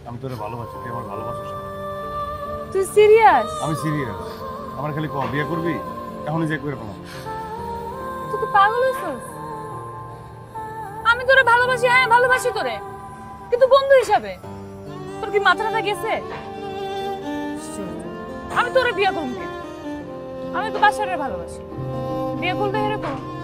আমি তোরে ভালোবাসি, তুই আমার ভালোবাসিস না। তুই সিরিয়াস? আমি সিরিয়াস। আমার খালি বিয়ে করবি, এখনই যে করে ফেলাম। তুই কি পাগল হইছিস? আমি তোরে ভালোবাসি, হ্যাঁ ভালোবাসি তোরে, কিন্তু বন্ধু হিসাবে। তোর কি মাথাটা গেছে? আমি তোরে বিয়ে করব, আমি তো বাসারে ভালোবাসি, বিয়ে করলে হেরে করব।